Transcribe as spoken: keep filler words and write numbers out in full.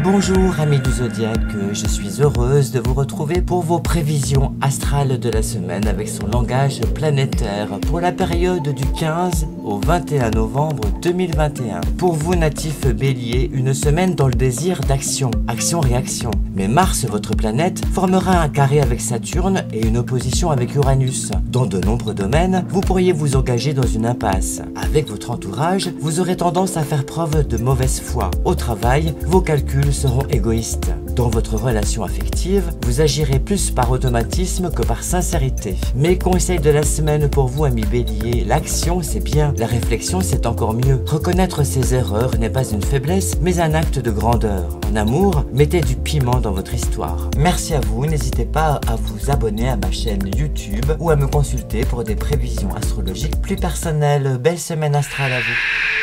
Bonjour amis du Zodiaque, je suis heureuse de vous retrouver pour vos prévisions astrales de la semaine avec son langage planétaire pour la période du quinze au vingt et un novembre deux mille vingt et un. Pour vous natifs Bélier, une semaine dans le désir d'action, action-réaction. Mais Mars, votre planète, formera un carré avec Saturne et une opposition avec Uranus. Dans de nombreux domaines, vous pourriez vous engager dans une impasse. Avec votre entourage, vous aurez tendance à faire preuve de mauvaise foi. Au travail, vos calculs seront égoïstes. Dans votre relation affective, vous agirez plus par automatisme que par sincérité. Mes conseils de la semaine pour vous, amis Bélier, l'action c'est bien, la réflexion c'est encore mieux. Reconnaître ses erreurs n'est pas une faiblesse, mais un acte de grandeur. En amour, mettez du piment dans votre histoire. Merci à vous, n'hésitez pas à vous abonner à ma chaîne YouTube ou à me consulter pour des prévisions astrologiques plus personnelles. Belle semaine astrale à vous.